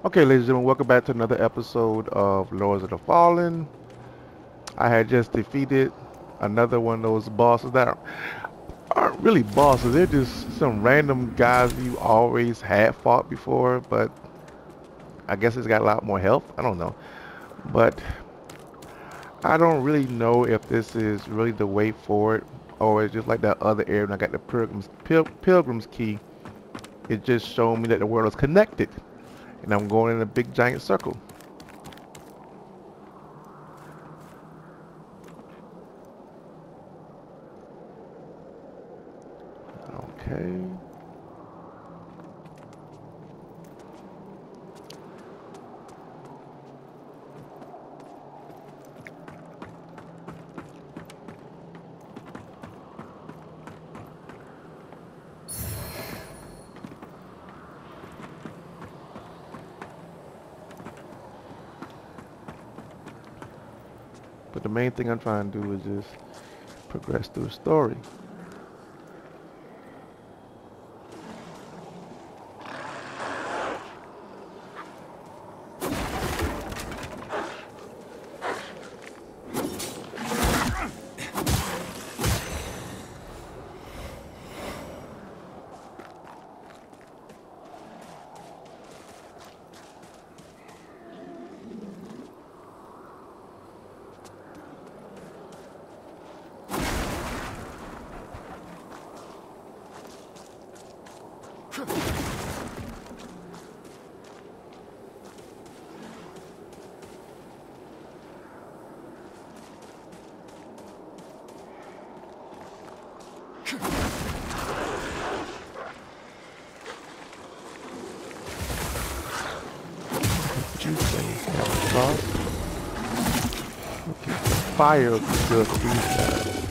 Okay, ladies and gentlemen, welcome back to another episode of Lords of the Fallen. I had just defeated another one of those bosses that aren't really bosses. They're just some random guys you always had fought before, but I guess it's got a lot more health. I don't know. But I don't really know if this is really the way forward or it's just like that other area when I got the Pilgrim's Key. It just showed me that the world is connected and I'm going in a big giant circle. Okay. But the main thing I'm trying to do is just progress through the story. Juice thing, sauce. Okay, the fire would be good for these guys.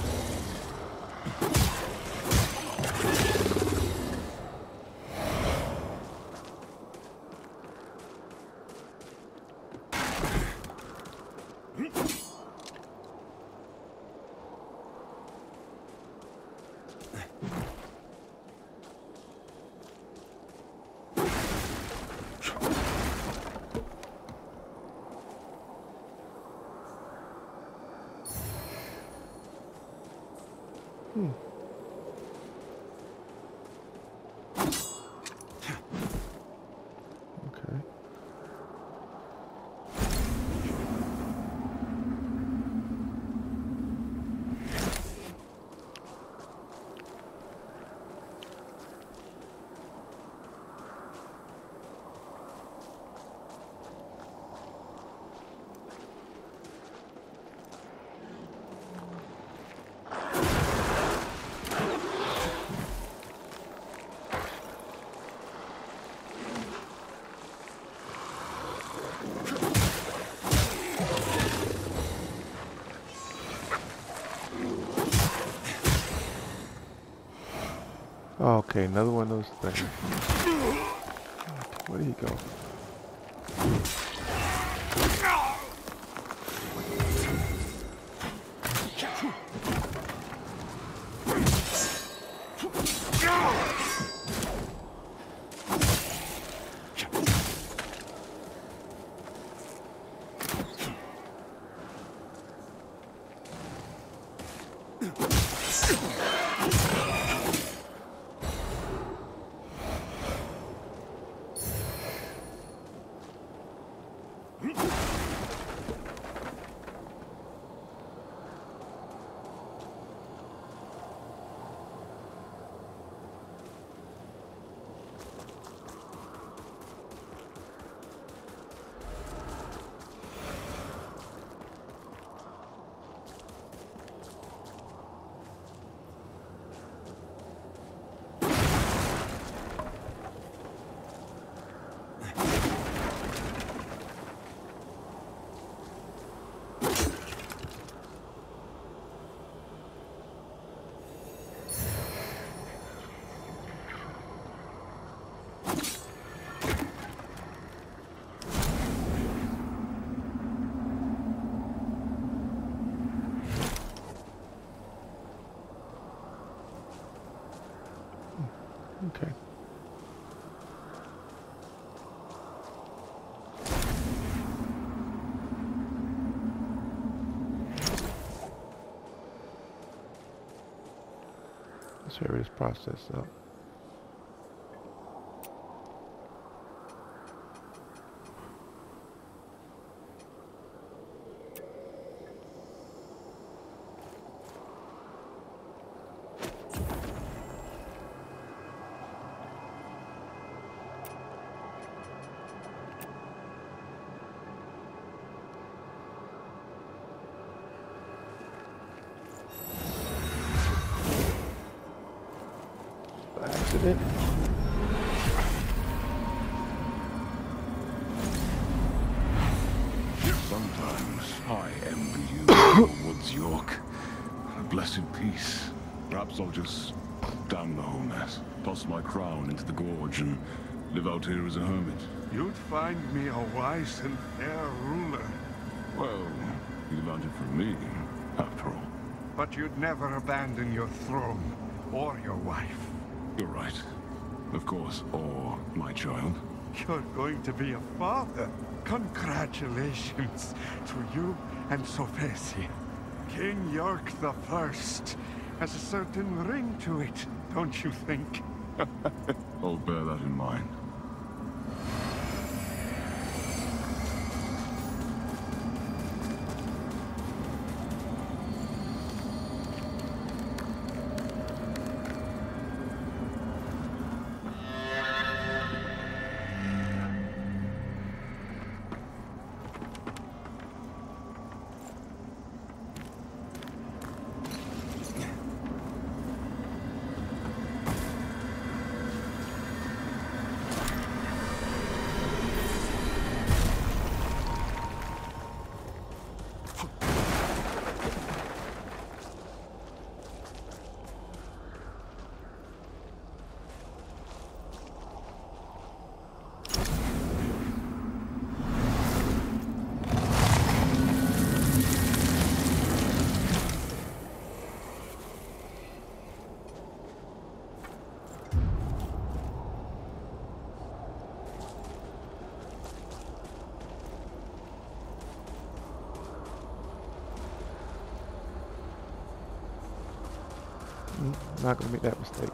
Hmm. Okay. Okay, another one of those things. Where do you go? Let's hurry this process up. Accident. Sometimes I envy you, Woods York. A blessed peace. Perhaps I'll just damn the whole mess, toss my crown into the gorge, and live out here as a hermit. You'd find me a wise and fair ruler. Well, you learned it from me, after all. But you'd never abandon your throne, or your wife. You're right. Of course, or my child. You're going to be a father. Congratulations to you and Sophesia. King York the First has a certain ring to it, don't you think? I'll bear that in mind. Not gonna make that mistake.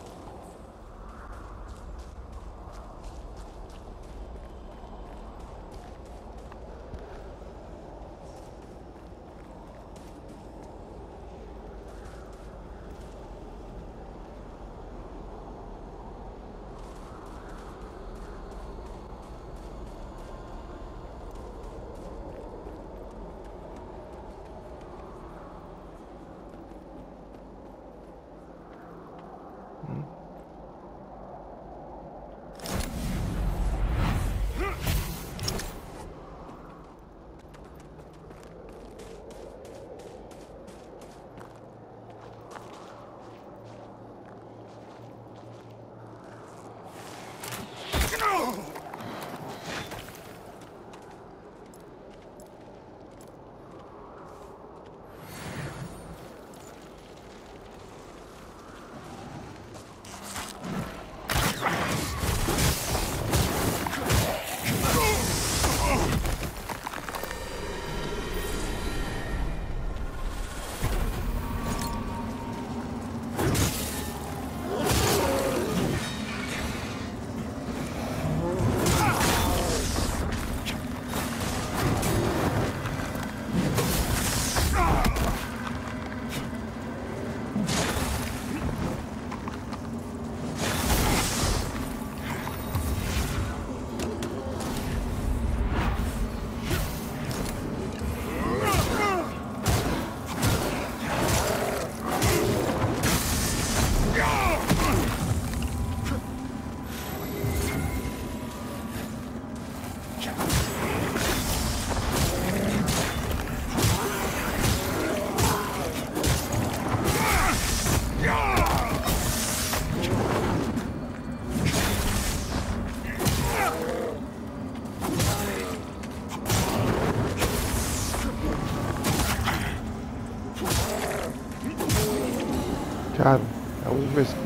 Got him. That was risky.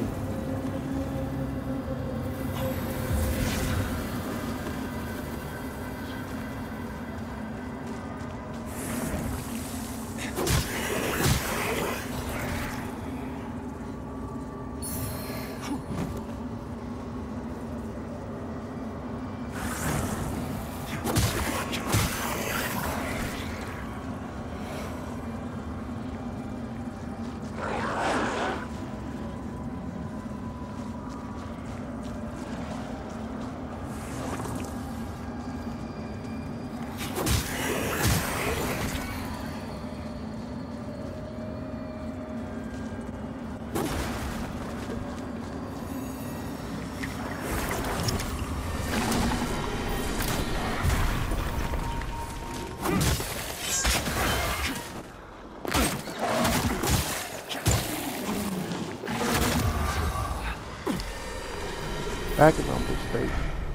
Back in humble state.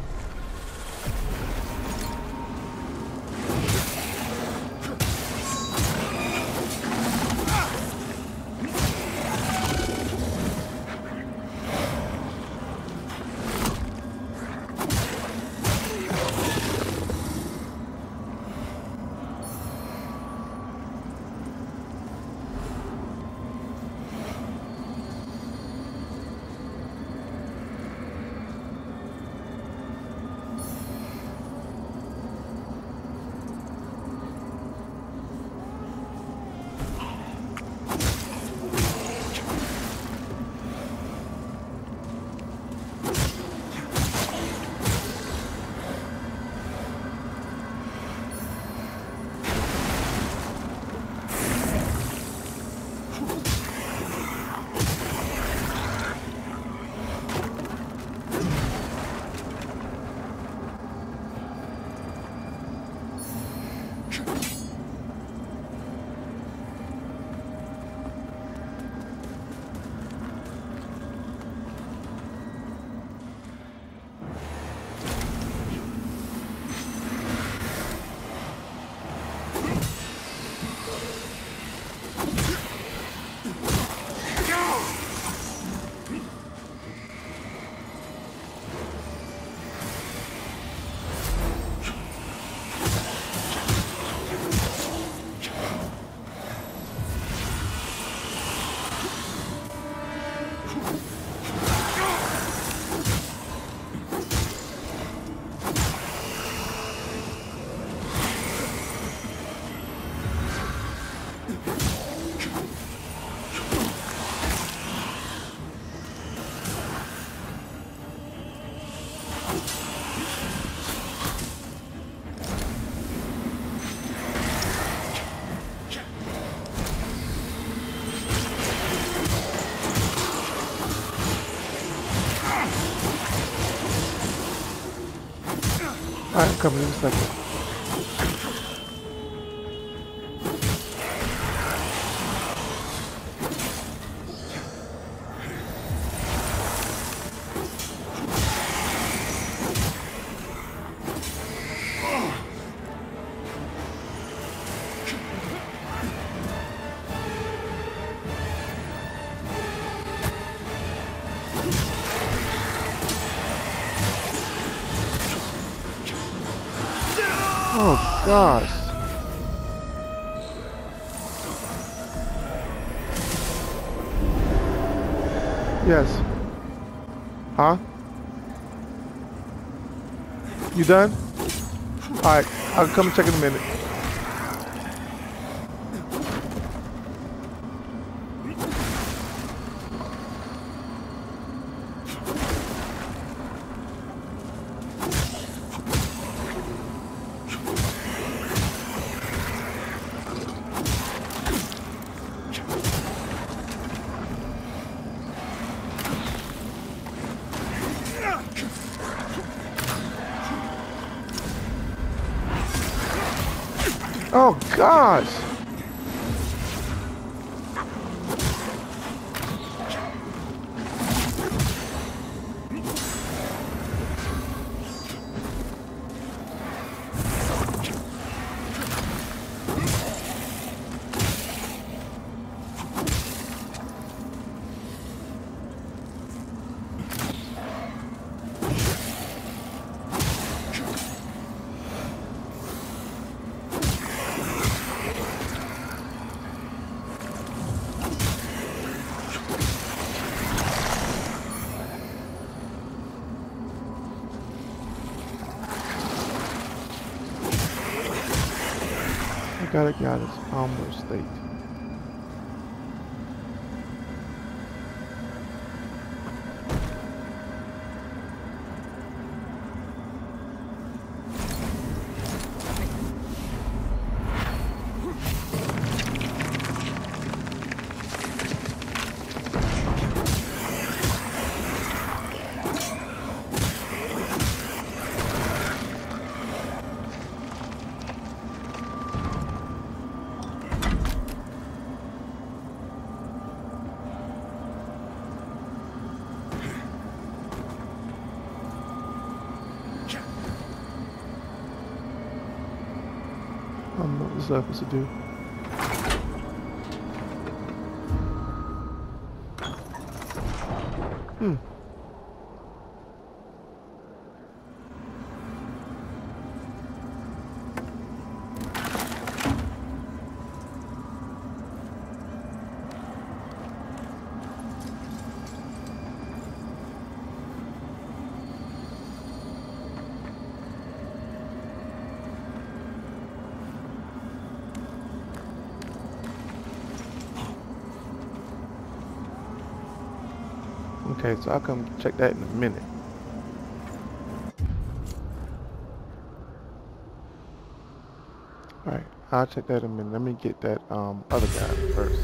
Alright, I'm coming in a second. Oh gosh. Yes. Huh? You done? Alright, I'll come check in a minute. Oh gosh! I gotta get out of this humble state. I don't know what this supposed to do. Hmm. Okay, so I'll come check that in a minute. Alright, I'll check that in a minute. Let me get that other guy first.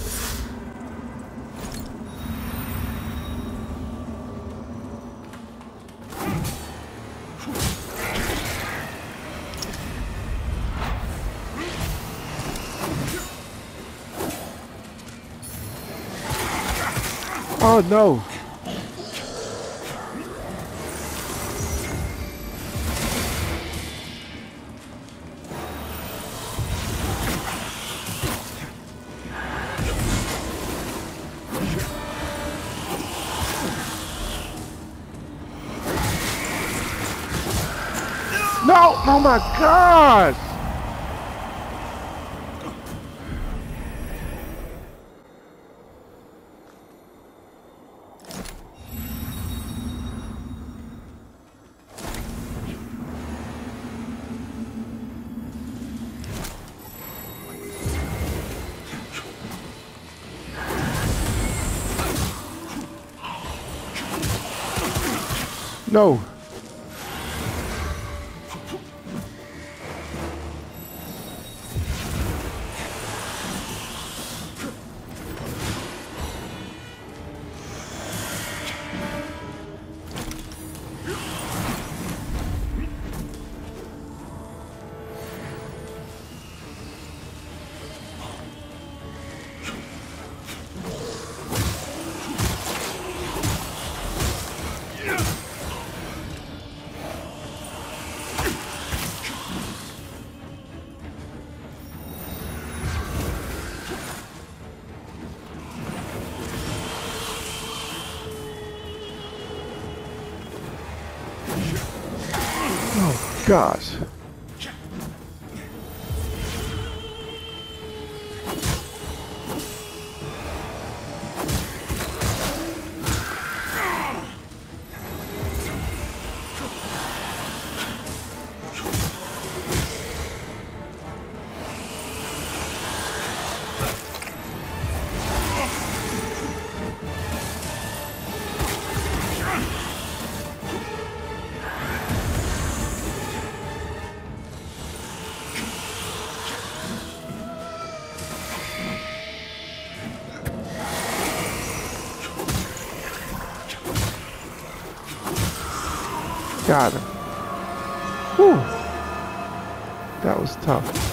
Oh no! No! Oh my gosh! No! Oh gosh. Got him. Whew. That was tough.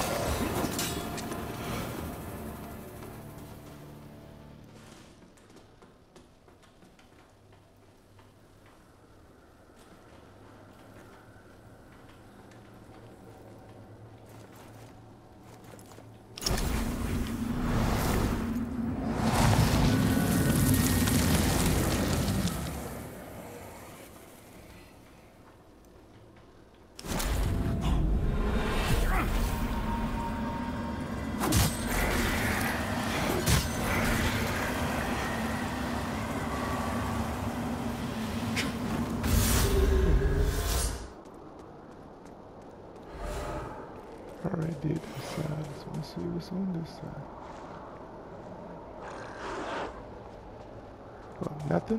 Alright, did this side. So let's see what's on this side. Well, nothing.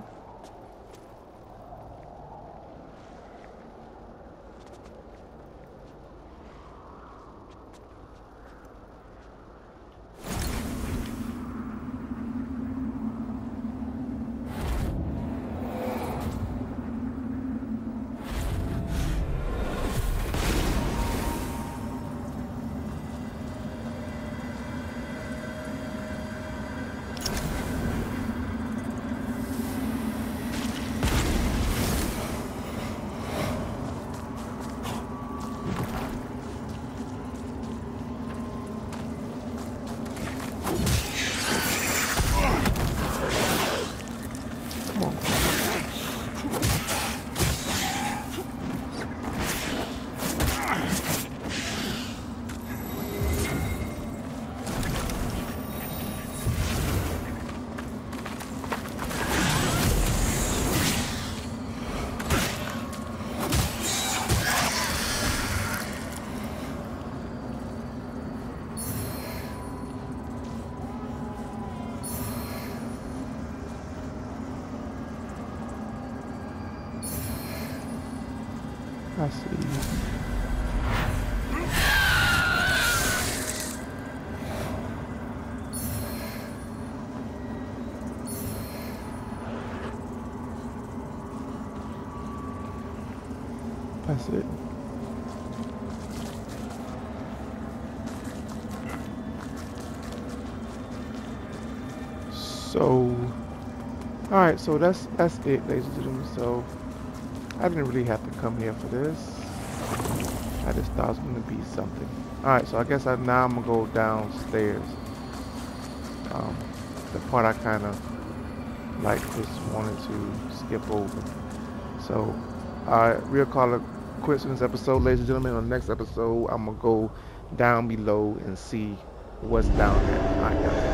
I see. That's it. So, alright, so that's it, ladies and gentlemen. So, I didn't really have to come here for this. I just thought it was going to be something. Alright, so I guess now I'm going to go downstairs. The part I kind of like just wanted to skip over. So, we'll call it quits in this episode, ladies and gentlemen. On the next episode, I'm going to go down below and see what's down there. Alright, guys.